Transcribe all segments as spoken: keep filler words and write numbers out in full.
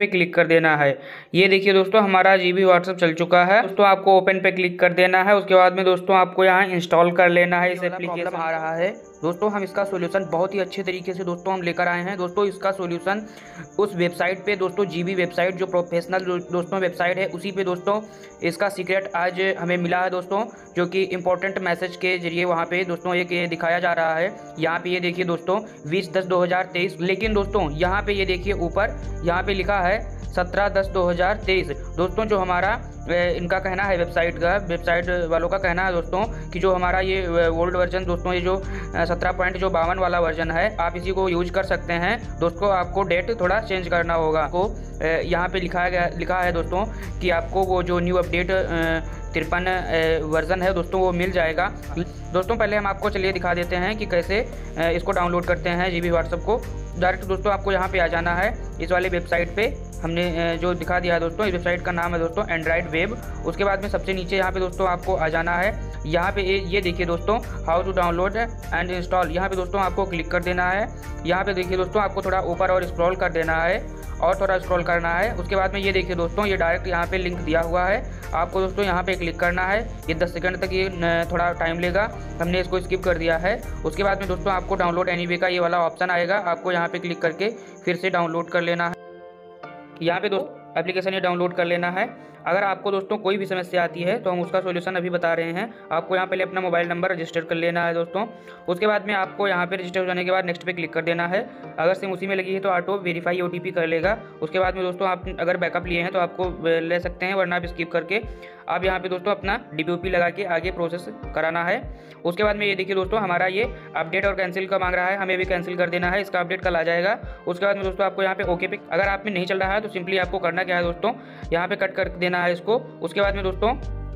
पे क्लिक कर देना है। ये देखिए दोस्तों हमारा जीबी व्हाट्सएप चल चुका है। दोस्तों आपको ओपन पे क्लिक कर देना है। उसके बाद में दोस्तों आपको यहाँ इंस्टॉल कर लेना है। इस एप्लीकेशन आ रहा है दोस्तों, हम इसका सॉल्यूशन बहुत ही अच्छे तरीके से दोस्तों हम लेकर आए हैं। दोस्तों इसका सॉल्यूशन उस वेबसाइट पे दोस्तों जीबी वेबसाइट जो प्रोफेशनल दोस्तों वेबसाइट है उसी पे दोस्तों इसका सीक्रेट आज हमें मिला है दोस्तों, जो कि इंपॉर्टेंट मैसेज के जरिए वहाँ पे दोस्तों एक ये दिखाया जा रहा है। यहाँ पे ये देखिए दोस्तों बीस दस दो हज़ार तेईस, लेकिन दोस्तों यहाँ पे ये देखिए ऊपर यहाँ पे लिखा है सत्रह दस दो हज़ार तेईस। दोस्तों जो हमारा इनका कहना है वेबसाइट का वेबसाइट वालों का कहना है दोस्तों कि जो हमारा ये ओल्ड वर्जन दोस्तों ये जो सत्रह पॉइंट जो बावन वाला वर्जन है आप इसी को यूज कर सकते हैं। दोस्तों आपको डेट थोड़ा चेंज करना होगा। को यहाँ पे लिखा गया लिखा है दोस्तों कि आपको वो जो न्यू अपडेट तिरपन वर्जन है दोस्तों वो मिल जाएगा। दोस्तों पहले हम आपको चलिए दिखा देते हैं कि कैसे इसको डाउनलोड करते हैं जीबी व्हाट्सएप को। डायरेक्ट दोस्तों आपको यहाँ पे आ जाना है इस वाले वेबसाइट पे, हमने जो दिखा दिया है दोस्तों। इस वेबसाइट का नाम है दोस्तों एंड्रॉइड वेब। उसके बाद में सबसे नीचे यहाँ पे दोस्तों आपको आ जाना है। यहाँ पे ये देखिए दोस्तों how to download and install, यहाँ पे दोस्तों आपको क्लिक कर देना है। यहाँ पे देखिए दोस्तों आपको थोड़ा ऊपर और स्क्रॉल कर देना है और थोड़ा स्क्रॉल करना है। उसके बाद में ये देखिए दोस्तों ये डायरेक्ट यहाँ पे लिंक दिया हुआ है, आपको दोस्तों यहाँ पे क्लिक करना है। ये दस सेकंड तक ये थोड़ा टाइम लेगा, हमने इसको स्किप कर दिया है। उसके बाद में दोस्तों आपको डाउनलोड एनीवे का ये वाला ऑप्शन आएगा, आपको यहाँ पे क्लिक करके फिर से डाउनलोड कर लेना है। यहाँ पे दोस्तों एप्लीकेशन ये डाउनलोड कर लेना है। अगर आपको दोस्तों कोई भी समस्या आती है तो हम उसका सॉल्यूशन अभी बता रहे हैं। आपको यहाँ पहले अपना मोबाइल नंबर रजिस्टर कर लेना है दोस्तों। उसके बाद में आपको यहाँ पे रजिस्टर हो जाने के बाद नेक्स्ट पे क्लिक कर देना है। अगर सिम उसी में लगी है तो ऑटो वेरीफाई ओटीपी कर लेगा। उसके बाद में दोस्तों आप अगर बैकअप लिए हैं तो आपको ले सकते हैं, वरना आप स्किप करके आप यहाँ पे दोस्तों अपना डीपीओपी लगा के आगे प्रोसेस कराना है। उसके बाद में ये देखिए दोस्तों हमारा ये अपडेट और कैंसिल का मांग रहा है, हमें भी कैंसिल कर देना है। इसका अपडेट कल आ जाएगा। उसके बाद में दोस्तों आपको यहाँ पे ओके पे, अगर आप में नहीं चल रहा है तो सिंपली आपको करना क्या है दोस्तों, यहाँ पे कट कर देना है इसको। उसके बाद में दोस्तों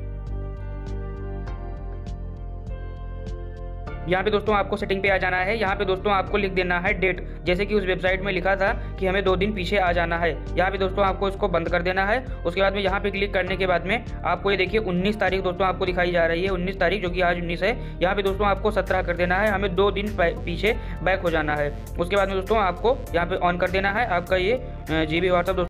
यहाँ पे दोस्तों आपको सेटिंग पे आ जाना है। यहाँ पे दोस्तों आपको लिख देना है डेट, जैसे कि उस वेबसाइट में लिखा था कि हमें दो दिन पीछे आ जाना है। यहाँ पे दोस्तों आपको इसको बंद कर देना है। उसके बाद में यहाँ पे क्लिक करने के बाद में आपको ये देखिए उन्नीस तारीख दोस्तों आपको दिखाई जा रही है, उन्नीस तारीख जो कि आज उन्नीस है। यहाँ पे दोस्तों आपको सत्रह कर देना है, हमें दो दिन पीछे बैक हो जाना है। उसके बाद में दोस्तों आपको यहाँ पे ऑन कर देना है आपका ये जीबी व्हाट्सएप।